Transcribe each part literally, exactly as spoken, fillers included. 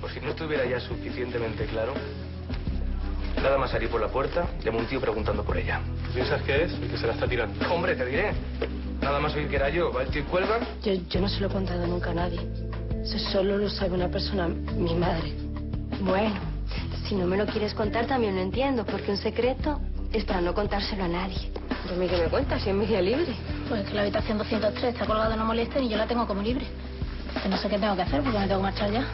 por si no estuviera ya suficientemente claro, nada más salir por la puerta, llamó un tío preguntando por ella. ¿Piensas que es el que se la está tirando? Hombre, te diré. Nada más oír que era yo, va el tío y cuelga. Yo, yo no se lo he contado nunca a nadie. Eso solo lo sabe una persona, mi madre. Bueno, si no me lo quieres contar también lo entiendo, porque un secreto es para no contárselo a nadie. ¿Y a mí qué me cuentas si es mi día libre? Pues que la habitación doscientos tres está colgada, no molesten, y yo la tengo como libre. Que no sé qué tengo que hacer porque me tengo que marchar ya.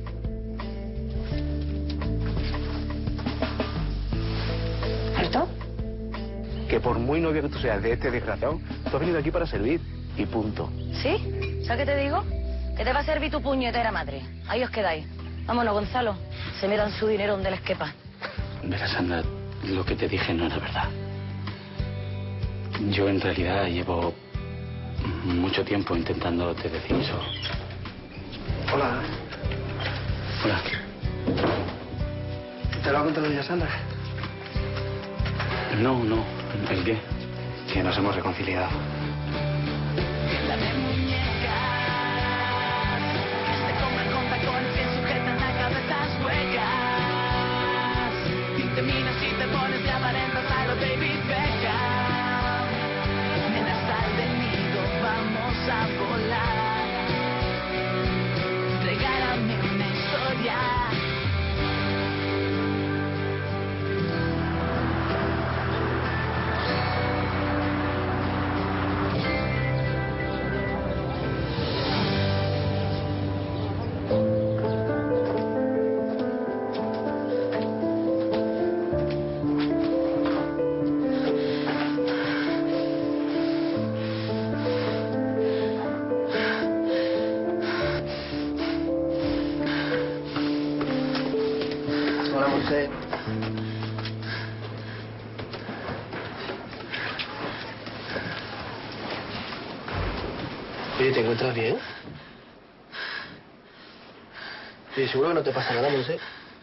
¿Alto? Que por muy novia que tú seas de este desgraciado, tú has venido aquí para servir. Y punto. ¿Sí? ¿Sabes qué te digo? Que te va a servir tu puñetera madre. Ahí os quedáis. Vámonos, Gonzalo. Se me dan su dinero donde les quepa. Verás, Sandra, lo que te dije no era verdad. Yo en realidad llevo mucho tiempo intentándote decir eso. Hola. Hola. ¿Te lo ha contado ya Sandra? No, no. ¿El qué? Que nos hemos reconciliado. Oye, ¿te encuentras bien? Oye, seguro que no te pasa nada, Monse.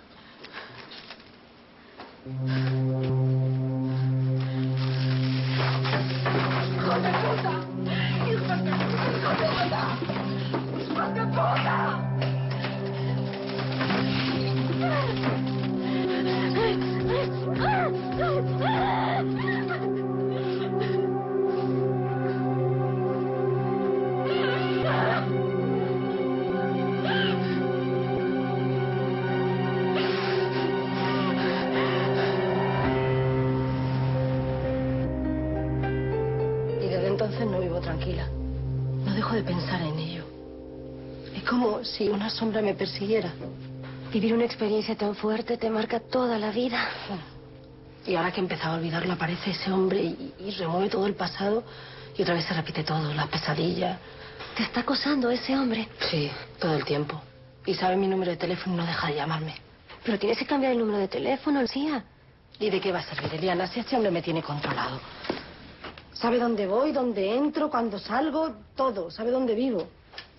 Entonces no vivo tranquila. No dejo de pensar en ello. Es como si una sombra me persiguiera. Vivir una experiencia tan fuerte te marca toda la vida. Y ahora que he empezado a olvidarlo, aparece ese hombre y, y remueve todo el pasado y otra vez se repite todo, las pesadillas. ¿Te está acosando ese hombre? Sí, todo el tiempo. Y sabe mi número de teléfono y no deja de llamarme. Pero tienes que cambiar el número de teléfono, Lucía. ¿Y de qué va a servir, Eliana, si este hombre me tiene controlado? Sabe dónde voy, dónde entro, cuándo salgo, todo. Sabe dónde vivo.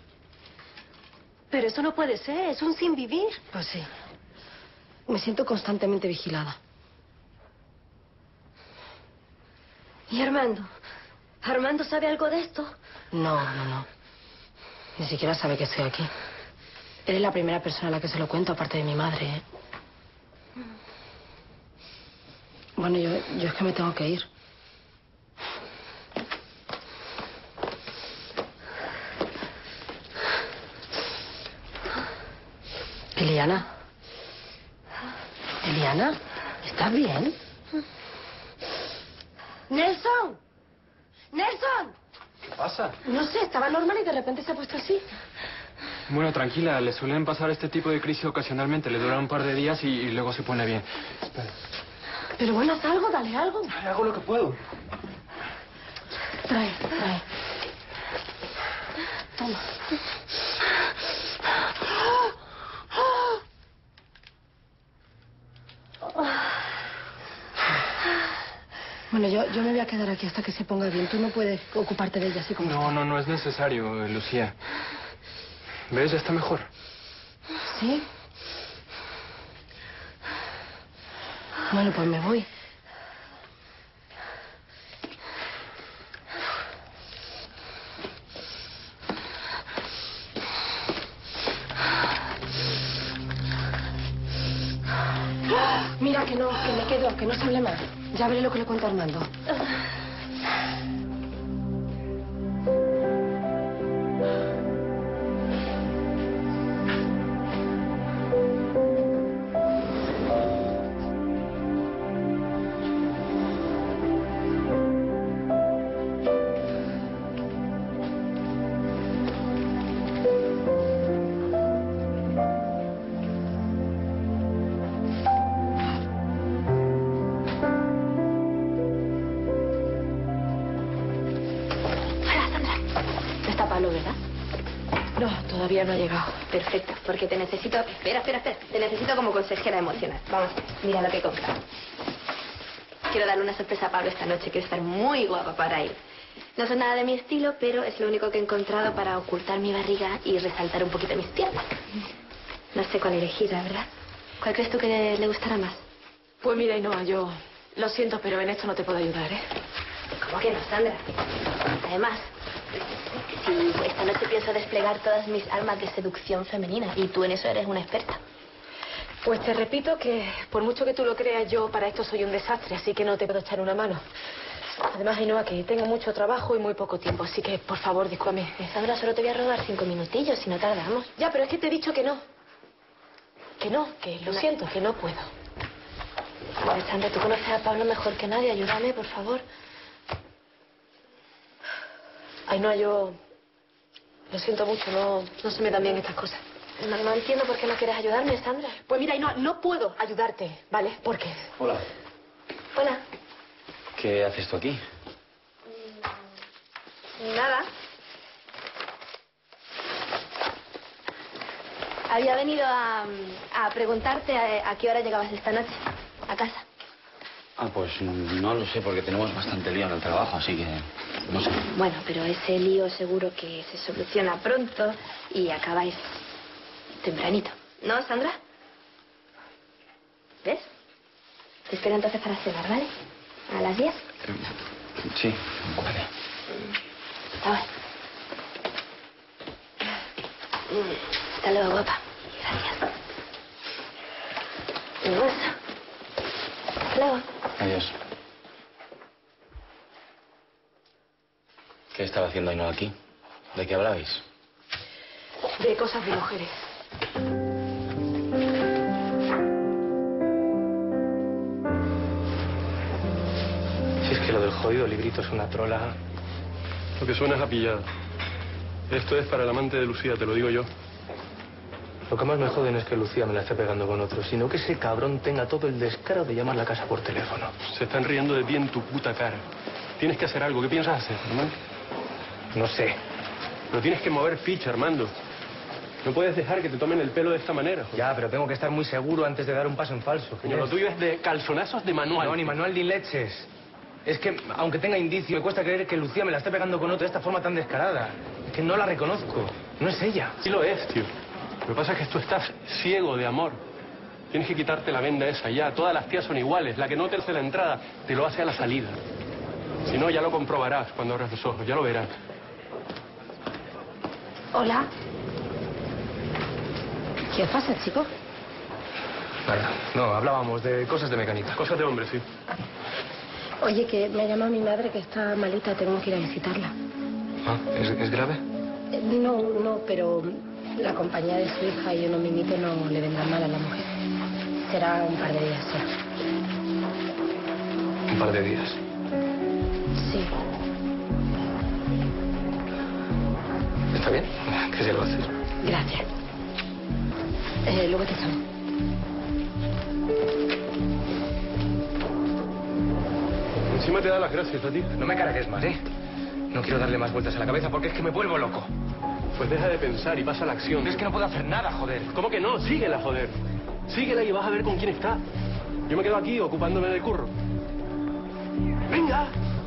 Pero eso no puede ser, es un sin vivir. Pues sí. Me siento constantemente vigilada. ¿Y Armando? ¿Armando sabe algo de esto? No, no, no. Ni siquiera sabe que estoy aquí. Eres la primera persona a la que se lo cuento, aparte de mi madre, ¿eh? Bueno, yo, yo es que me tengo que ir. Eliana. Eliana, ¿estás bien? ¡Nelson! ¡Nelson! ¿Qué pasa? No sé, estaba normal y de repente se ha puesto así. Bueno, tranquila, le suelen pasar este tipo de crisis ocasionalmente. Le duran un par de días y, y luego se pone bien. Espera. Pero bueno, haz algo, dale algo. Hago lo que puedo. Trae, trae. Toma. Bueno, yo, yo me voy a quedar aquí hasta que se ponga bien. Tú no puedes ocuparte de ella así como... No, está. no, no es necesario, Lucía. ¿Ves? Ya está mejor. ¿Sí? Bueno, pues me voy. Mira, que no, que me quedo, que no se hable más. Ya veré lo que le cuento a Armando. ¿Verdad? No, todavía no ha llegado. Perfecto, porque te necesito... Espera, espera, espera. Te necesito como consejera emocional. Vamos, mira lo que he comprado. Quiero darle una sorpresa a Pablo esta noche. Quiero estar muy guapa para ir. No son nada de mi estilo, pero es lo único que he encontrado para ocultar mi barriga y resaltar un poquito mis piernas. No sé cuál elegir, la verdad. ¿Cuál crees tú que le gustará más? Pues mira, Ainhoa, yo lo siento, pero en esto no te puedo ayudar, ¿eh? ¿Cómo que no, Sandra? Además, si esta noche pienso desplegar todas mis armas de seducción femenina y tú en eso eres una experta. Pues te repito que, por mucho que tú lo creas, yo para esto soy un desastre, así que no te puedo echar una mano. Además, Ainhoa, que tengo mucho trabajo y muy poco tiempo, así que, por favor, discúlpame. Sandra, solo te voy a robar cinco minutillos, si no tardamos. Ya, pero es que te he dicho que no. Que no, que lo No. siento, que no puedo. A ver, Sandra, tú conoces a Pablo mejor que nadie. Ayúdame, por favor. Ainhoa, yo lo siento mucho, no, no se me dan bien estas cosas. No, no entiendo por qué no quieres ayudarme, Sandra. Pues mira, Ainhoa, no puedo ayudarte, ¿vale? ¿Por qué? Hola. Hola. ¿Qué haces tú aquí? Nada. Había venido a, a preguntarte a, a qué hora llegabas esta noche a casa. Ah, pues no lo sé, porque tenemos bastante lío en el trabajo, así que no sé. Bueno, pero ese lío seguro que se soluciona pronto y acabáis tempranito. ¿No, Sandra? ¿Ves? Te espero entonces para cenar, ¿vale? ¿A las diez? Eh, Sí, vale. Ahora. Hasta luego, guapa. Gracias. Un beso. Hasta luego. Adiós. ¿Qué estaba haciendo Ainhoa aquí? ¿De qué hablabais? De cosas de mujeres. Si es que lo del jodido librito es una trola. Lo que suena es a pillada. Esto es para el amante de Lucía, te lo digo yo. Lo que más me joden es que Lucía me la esté pegando con otro, sino que ese cabrón tenga todo el descaro de llamar a la casa por teléfono. Se están riendo de ti en tu puta cara. Tienes que hacer algo. ¿Qué piensas hacer, Armando? No sé. Pero tienes que mover ficha, Armando. No puedes dejar que te tomen el pelo de esta manera. joder. Ya, pero tengo que estar muy seguro antes de dar un paso en falso. Coño, lo tuyo es de calzonazos de manual. No, ni manual ni leches. Es que, aunque tenga indicio, me cuesta creer que Lucía me la esté pegando con otro de esta forma tan descarada. Es que no la reconozco. No es ella. Sí lo es, tío. Lo que pasa es que tú estás ciego de amor. Tienes que quitarte la venda esa ya. Todas las tías son iguales. La que no te hace la entrada, te lo hace a la salida. Si no, ya lo comprobarás cuando abras los ojos. Ya lo verás. Hola. ¿Qué pasa, chico? Nada. No, hablábamos de cosas de mecánica. Cosas de hombre, sí. Oye, que me ha llamado mi madre que está malita, tengo que ir a visitarla. Ah, ¿es, es grave? Eh, No, no, pero la compañía de su hija y uno mimito no le vendrán mal a la mujer. Será un par de días solo. Un par de días. Sí. ¿Está bien? ¿Qué se lo haces? Gracias. Eh, luego te llamo. Encima te da las gracias a ti. No me cargues más, ¿eh? No quiero darle más vueltas a la cabeza porque es que me vuelvo loco. Pues deja de pensar y pasa a la acción. Es que no puedo hacer nada, joder. ¿Cómo que no? Síguela, joder. Síguela y vas a ver con quién está. Yo me quedo aquí ocupándome del curro. ¡Venga!